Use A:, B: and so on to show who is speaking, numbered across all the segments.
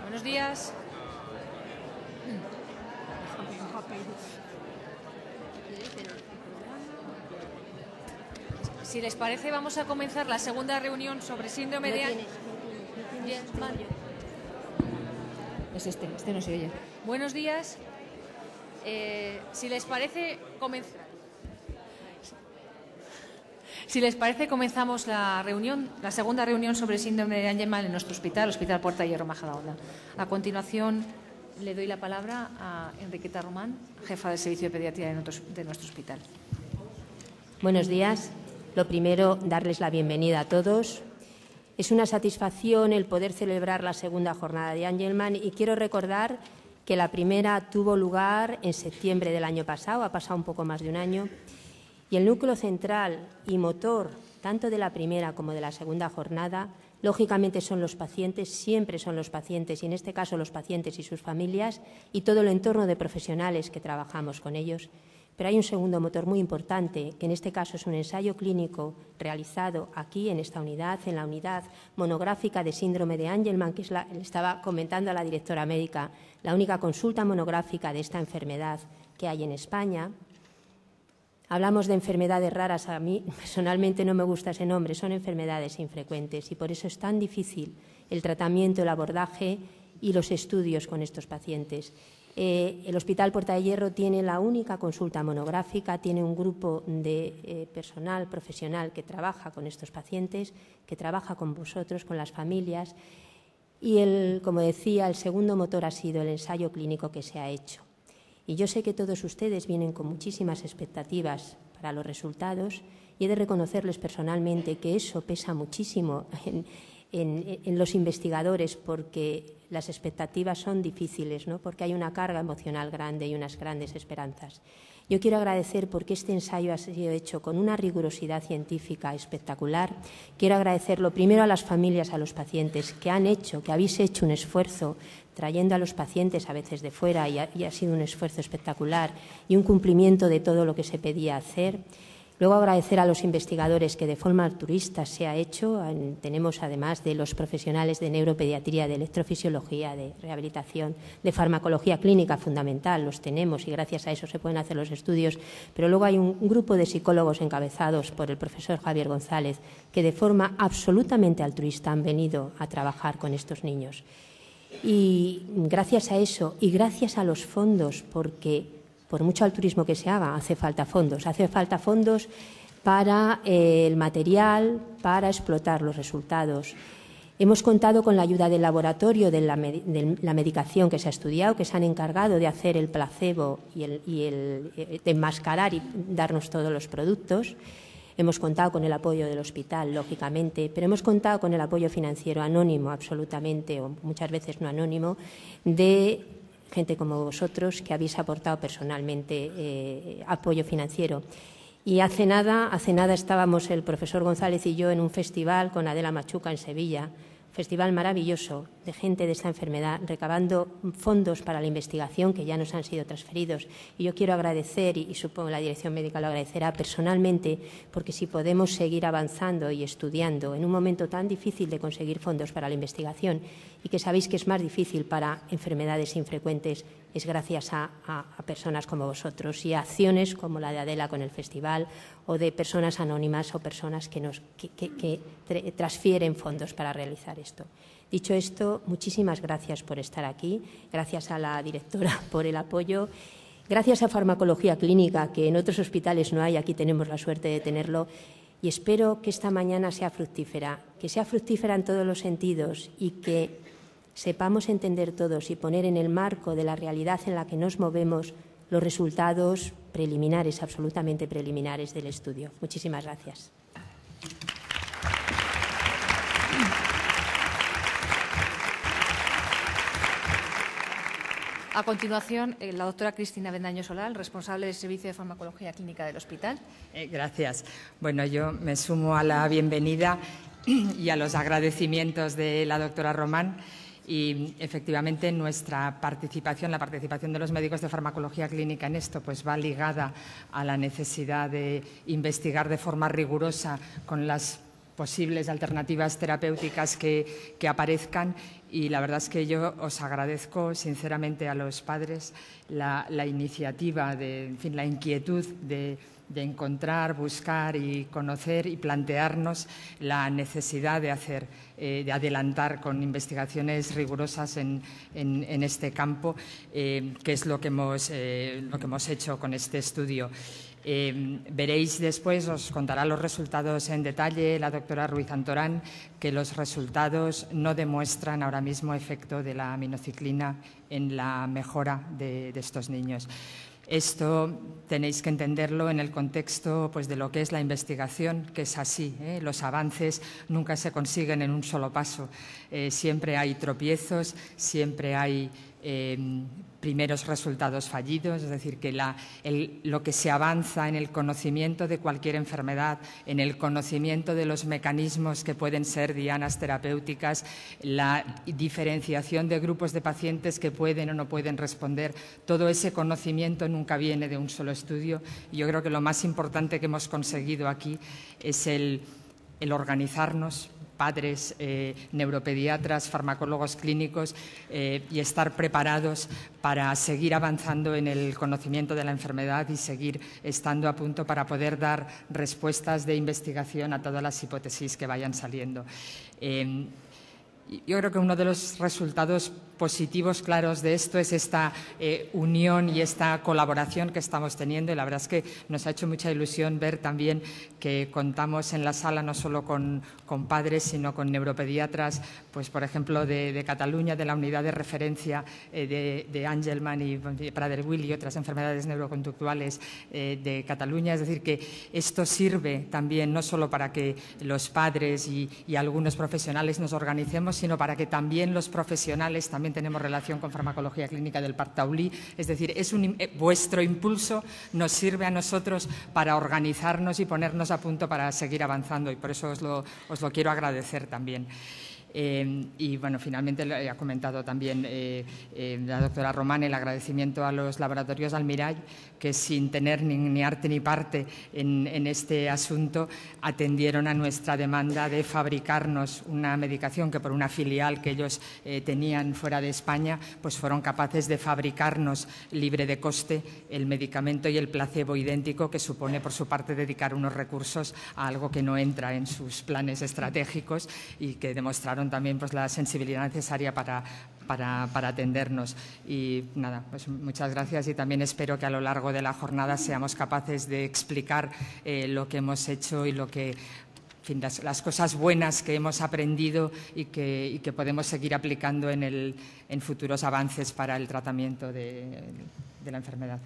A: Buenos días. Si les parece, vamos a comenzar la segunda reunión sobre síndrome de Angelman. Es este no se oye. Buenos días. Si les parece, comenzamos la segunda reunión sobre síndrome de Angelman en nuestro Hospital Puerta de Hierro Majadahonda. A continuación, le doy la palabra a Enriqueta Román, jefa del Servicio de Pediatría de nuestro hospital.
B: Buenos días. Lo primero, darles la bienvenida a todos. Es una satisfacción el poder celebrar la segunda jornada de Angelman y quiero recordar que la primera tuvo lugar en septiembre del año pasado, ha pasado un poco más de un año, y el núcleo central y motor, tanto de la primera como de la segunda jornada, lógicamente son los pacientes, siempre son los pacientes, y en este caso los pacientes y sus familias, y todo el entorno de profesionales que trabajamos con ellos. Pero hay un segundo motor muy importante, que en este caso es un ensayo clínico realizado aquí en esta unidad, en la unidad monográfica de síndrome de Angelman, que le estaba comentando a la directora médica, la única consulta monográfica de esta enfermedad que hay en España. Hablamos de enfermedades raras, a mí personalmente no me gusta ese nombre, son enfermedades infrecuentes y por eso es tan difícil el tratamiento, el abordaje y los estudios con estos pacientes. El Hospital Puerta de Hierro tiene la única consulta monográfica, tiene un grupo de personal profesional que trabaja con estos pacientes, que trabaja con vosotros, con las familias y, como decía, el segundo motor ha sido el ensayo clínico que se ha hecho. Y yo sé que todos ustedes vienen con muchísimas expectativas para los resultados y he de reconocerles personalmente que eso pesa muchísimo en los investigadores porque las expectativas son difíciles, ¿no? Porque hay una carga emocional grande y unas grandes esperanzas. Yo quiero agradecer porque este ensayo ha sido hecho con una rigurosidad científica espectacular. Quiero agradecerlo primero a las familias, a los pacientes que habéis hecho un esfuerzo trayendo a los pacientes a veces de fuera y ha sido un esfuerzo espectacular y un cumplimiento de todo lo que se pedía hacer. Luego agradecer a los investigadores que de forma altruista se ha hecho. Tenemos además de los profesionales de neuropediatría, de electrofisiología, de rehabilitación, de farmacología clínica fundamental, los tenemos y gracias a eso se pueden hacer los estudios. Pero luego hay un grupo de psicólogos encabezados por el profesor Javier González que de forma absolutamente altruista han venido a trabajar con estos niños. Y gracias a eso y gracias a los fondos, porque por mucho altruismo que se haga, hace falta fondos para el material, para explotar los resultados. Hemos contado con la ayuda del laboratorio de la medicación que se ha estudiado, que se han encargado de hacer el placebo de enmascarar y darnos todos los productos. Hemos contado con el apoyo del hospital, lógicamente, pero hemos contado con el apoyo financiero anónimo, absolutamente, o muchas veces no anónimo, de gente como vosotros que habéis aportado personalmente apoyo financiero. Y hace nada estábamos el profesor González y yo en un festival con Adela Machuca en Sevilla, festival maravilloso de gente de esta enfermedad, recabando fondos para la investigación que ya nos han sido transferidos. Y yo quiero agradecer, y supongo la dirección médica lo agradecerá personalmente, porque si podemos seguir avanzando y estudiando en un momento tan difícil de conseguir fondos para la investigación y que sabéis que es más difícil para enfermedades infrecuentes, es gracias a personas como vosotros y a acciones como la de Adela con el festival o de personas anónimas o personas que transfieren fondos para realizar esto. Dicho esto, muchísimas gracias por estar aquí, gracias a la directora por el apoyo, gracias a Farmacología Clínica, que en otros hospitales no hay, aquí tenemos la suerte de tenerlo, y espero que esta mañana sea fructífera en todos los sentidos y que sepamos entender todos y poner en el marco de la realidad en la que nos movemos los resultados preliminares, absolutamente preliminares del estudio. Muchísimas gracias.
A: A continuación, la doctora Cristina Bendaño Solal, responsable del Servicio de Farmacología Clínica del Hospital.
C: Gracias. Bueno, yo me sumo a la bienvenida y a los agradecimientos de la doctora Román. Y efectivamente nuestra participación, la participación de los médicos de farmacología clínica en esto, pues va ligada a la necesidad de investigar de forma rigurosa con las posibles alternativas terapéuticas que aparezcan. Y la verdad es que yo os agradezco sinceramente a los padres la iniciativa, en fin, la inquietud de encontrar, buscar y conocer y plantearnos la necesidad de de adelantar con investigaciones rigurosas en este campo, que es lo que hemos hecho con este estudio. Veréis después, os contará los resultados en detalle la doctora Ruiz Antorán, que los resultados no demuestran ahora mismo efecto de la aminociclina en la mejora de estos niños. Esto tenéis que entenderlo en el contexto pues, de lo que es la investigación, que es así. Los avances nunca se consiguen en un solo paso. Siempre hay tropiezos, siempre hay primeros resultados fallidos, es decir, que lo que se avanza en el conocimiento de cualquier enfermedad, en el conocimiento de los mecanismos que pueden ser dianas terapéuticas, la diferenciación de grupos de pacientes que pueden o no pueden responder, todo ese conocimiento nunca viene de un solo estudio. Yo creo que lo más importante que hemos conseguido aquí es el organizarnos, padres, neuropediatras, farmacólogos clínicos, y estar preparados para seguir avanzando en el conocimiento de la enfermedad y seguir estando a punto para poder dar respuestas de investigación a todas las hipótesis que vayan saliendo. Yo creo que uno de los resultados positivos claros de esto es esta unión y esta colaboración que estamos teniendo, y la verdad es que nos ha hecho mucha ilusión ver también que contamos en la sala no solo con padres, sino con neuropediatras, pues por ejemplo de Cataluña, de la unidad de referencia de Angelman y Prader-Willi y otras enfermedades neuroconductuales de Cataluña. Es decir, que esto sirve también no solo para que los padres y algunos profesionales nos organicemos, sino para que también los profesionales también tenemos relación con farmacología clínica del Parc Taulí. Es decir, vuestro impulso nos sirve a nosotros para organizarnos y ponernos a punto para seguir avanzando, y por eso os lo quiero agradecer también. Y bueno, finalmente le ha comentado también la doctora Román el agradecimiento a los laboratorios Almirall, que sin tener ni arte ni parte en este asunto atendieron a nuestra demanda de fabricarnos una medicación que por una filial que ellos tenían fuera de España, pues fueron capaces de fabricarnos libre de coste el medicamento y el placebo idéntico, que supone por su parte dedicar unos recursos a algo que no entra en sus planes estratégicos, y que demostraron también pues, la sensibilidad necesaria para atendernos. Y nada, pues muchas gracias, y también espero que a lo largo de la jornada seamos capaces de explicar lo que hemos hecho y lo que, en fin, las cosas buenas que hemos aprendido y que podemos seguir aplicando en futuros avances para el tratamiento de la enfermedad.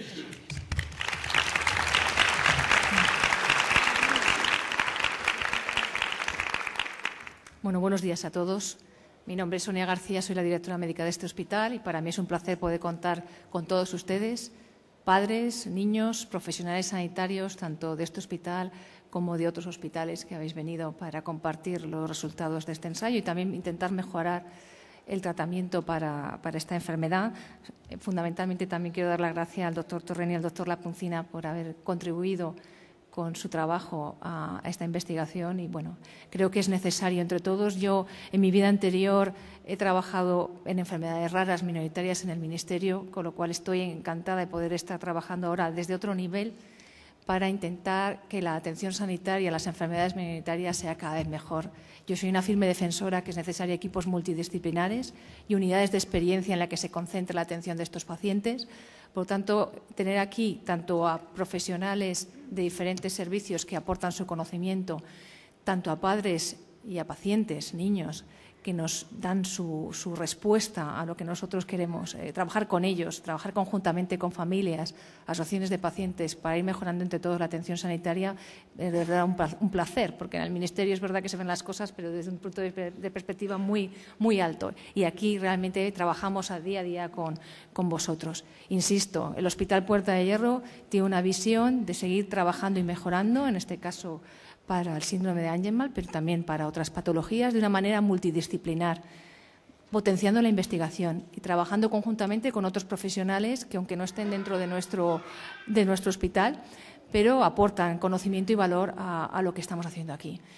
A: Bueno, buenos días a todos. Mi nombre es Sonia García, soy la directora médica de este hospital, y para mí es un placer poder contar con todos ustedes, padres, niños, profesionales sanitarios, tanto de este hospital como de otros hospitales que habéis venido para compartir los resultados de este ensayo y también intentar mejorar el tratamiento para esta enfermedad. Fundamentalmente también quiero dar las gracias al doctor Torrent y al doctor Lapuncina por haber contribuido con su trabajo a esta investigación, y bueno, creo que es necesario entre todos. Yo en mi vida anterior he trabajado en enfermedades raras minoritarias en el Ministerio, con lo cual estoy encantada de poder estar trabajando ahora desde otro nivel para intentar que la atención sanitaria a las enfermedades minoritarias sea cada vez mejor. Yo soy una firme defensora que es necesaria equipos multidisciplinares y unidades de experiencia en la que se concentre la atención de estos pacientes. Por lo tanto, tener aquí tanto a profesionales de diferentes servicios que aportan su conocimiento, tanto a padres y a pacientes, niños, que nos dan su respuesta a lo que nosotros queremos, trabajar con ellos, trabajar conjuntamente con familias, asociaciones de pacientes, para ir mejorando entre todos la atención sanitaria, es de verdad un placer, porque en el Ministerio es verdad que se ven las cosas, pero desde un punto de perspectiva muy, muy alto. Y aquí realmente trabajamos día a día con vosotros. Insisto, el Hospital Puerta de Hierro tiene una visión de seguir trabajando y mejorando, en este caso para el síndrome de Angelman, pero también para otras patologías, de una manera multidisciplinar, potenciando la investigación y trabajando conjuntamente con otros profesionales que, aunque no estén dentro de nuestro hospital, pero aportan conocimiento y valor a lo que estamos haciendo aquí.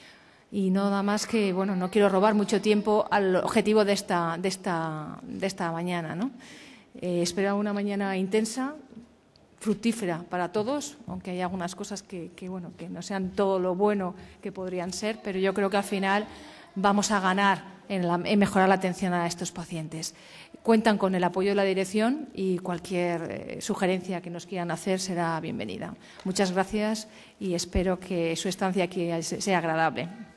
A: Y nada más que, bueno, no quiero robar mucho tiempo al objetivo de esta mañana, ¿no? Espero una mañana intensa, fructífera para todos, aunque hay algunas cosas que no sean todo lo bueno que podrían ser, pero yo creo que al final vamos a ganar en mejorar la atención a estos pacientes. Cuentan con el apoyo de la dirección y cualquier sugerencia que nos quieran hacer será bienvenida. Muchas gracias y espero que su estancia aquí sea agradable.